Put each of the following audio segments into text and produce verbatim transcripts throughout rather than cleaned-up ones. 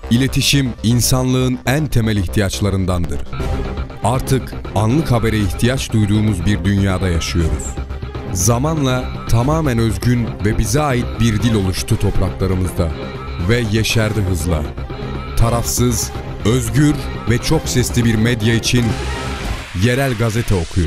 İletişim, insanlığın en temel ihtiyaçlarındandır. Artık anlık habere ihtiyaç duyduğumuz bir dünyada yaşıyoruz. Zamanla tamamen özgün ve bize ait bir dil oluştu topraklarımızda ve yeşerdi hızla. Tarafsız, özgür ve çok sesli bir medya için yerel gazete okuyun.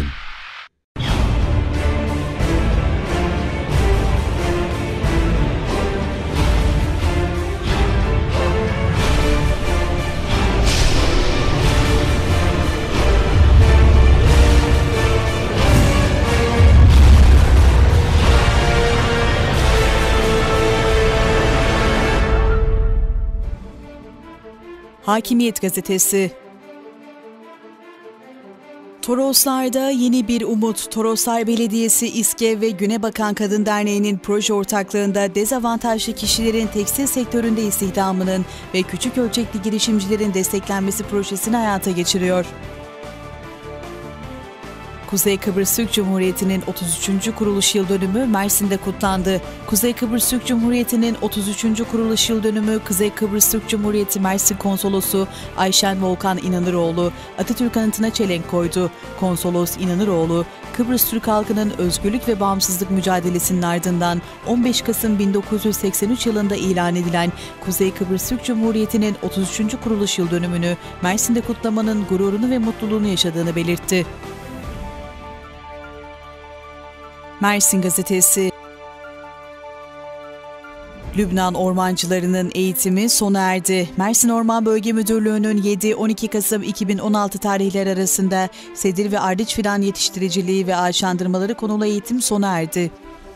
Hakimiyet Gazetesi. Toroslar'da yeni bir umut. Toroslar Belediyesi, İSKİ ve Günebakan Kadın Derneği'nin proje ortaklığında dezavantajlı kişilerin tekstil sektöründe istihdamının ve küçük ölçekli girişimcilerin desteklenmesi projesini hayata geçiriyor. Kuzey Kıbrıs Türk Cumhuriyeti'nin otuz üçüncü kuruluş yıl dönümü Mersin'de kutlandı. Kuzey Kıbrıs Türk Cumhuriyeti'nin otuz üçüncü kuruluş yıl dönümü Kuzey Kıbrıs Türk Cumhuriyeti Mersin Konsolosu Ayşen Volkan İnanıroğlu Atatürk anıtına çelenk koydu. Konsolos İnanıroğlu, Kıbrıs Türk halkının özgürlük ve bağımsızlık mücadelesinin ardından on beş Kasım bin dokuz yüz seksen üç yılında ilan edilen Kuzey Kıbrıs Türk Cumhuriyeti'nin otuz üçüncü kuruluş yıl dönümünü Mersin'de kutlamanın gururunu ve mutluluğunu yaşadığını belirtti. Mersin Gazetesi. Lübnan ormancılarının eğitimi sona erdi. Mersin Orman Bölge Müdürlüğü'nün yedi on iki Kasım iki bin on altı tarihleri arasında sedir ve ardıç fidan yetiştiriciliği ve ağaçlandırmaları konulu eğitim sona erdi.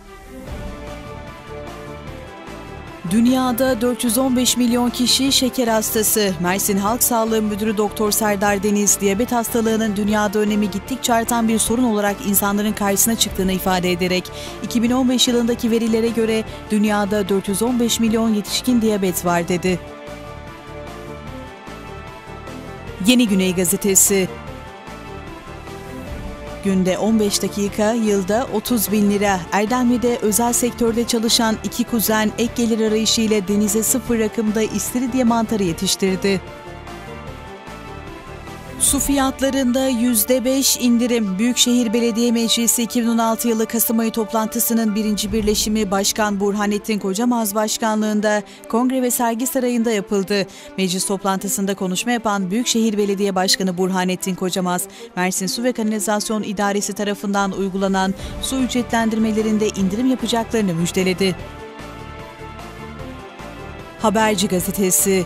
Dünyada dört yüz on beş milyon kişi şeker hastası. Mersin Halk Sağlığı Müdürü Doktor Serdar Deniz, diyabet hastalığının dünyada önemi gittikçe artan bir sorun olarak insanların karşısına çıktığını ifade ederek, iki bin on beş yılındaki verilere göre dünyada dört yüz on beş milyon yetişkin diyabet var dedi. Yeni Güney Gazetesi. Günde on beş dakika, yılda otuz bin lira. Erdemli'de özel sektörde çalışan iki kuzen ek gelir arayışı ile denize sıfır rakımda istiridye mantarı yetiştirdi. Su fiyatlarında yüzde beş indirim. Büyükşehir Belediye Meclisi iki bin on altı yılı Kasım ayı toplantısının birinci birleşimi Başkan Burhanettin Kocamaz başkanlığında Kongre ve Sergi Sarayı'nda yapıldı. Meclis toplantısında konuşma yapan Büyükşehir Belediye Başkanı Burhanettin Kocamaz, Mersin Su ve Kanalizasyon İdaresi tarafından uygulanan su ücretlendirmelerinde indirim yapacaklarını müjdeledi. Haberci Gazetesi.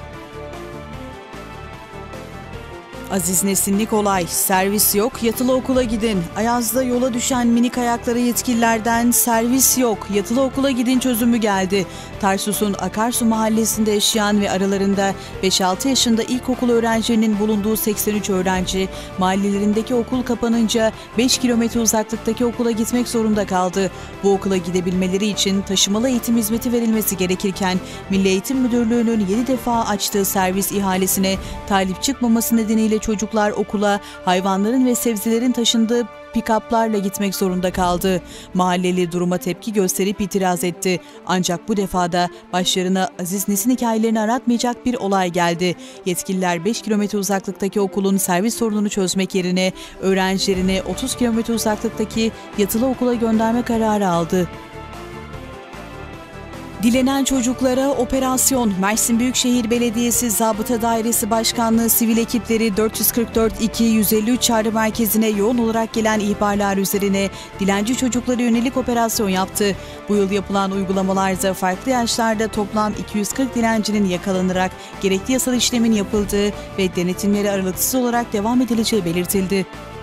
Aziz Nesin Nikolay, servis yok, yatılı okula gidin. Ayaz'da yola düşen minik ayaklara yetkililerden servis yok, yatılı okula gidin çözümü geldi. Tarsus'un Akarsu mahallesinde yaşayan ve aralarında beş altı yaşında ilkokul öğrencilerinin bulunduğu seksen üç öğrenci, mahallelerindeki okul kapanınca beş kilometre uzaklıktaki okula gitmek zorunda kaldı. Bu okula gidebilmeleri için taşımalı eğitim hizmeti verilmesi gerekirken, Milli Eğitim Müdürlüğü'nün yedi defa açtığı servis ihalesine talip çıkmaması nedeniyle çocuklar okula hayvanların ve sebzelerin taşındığı pikaplarla gitmek zorunda kaldı. Mahalleli duruma tepki gösterip itiraz etti. Ancak bu defada başlarına Aziz Nesin hikayelerini aratmayacak bir olay geldi. Yetkililer beş kilometre uzaklıktaki okulun servis sorununu çözmek yerine öğrencilerini otuz kilometre uzaklıktaki yatılı okula gönderme kararı aldı. Dilenen çocuklara operasyon. Mersin Büyükşehir Belediyesi Zabıta Dairesi Başkanlığı sivil ekipleri dört yüz kırk dört iki yüz elli üç çağrı merkezine yoğun olarak gelen ihbarlar üzerine dilenci çocuklara yönelik operasyon yaptı. Bu yıl yapılan uygulamalarda farklı yaşlarda toplam iki yüz kırk dilencinin yakalanarak gerekli yasal işlemin yapıldığı ve denetimleri aralıksız olarak devam edileceği belirtildi.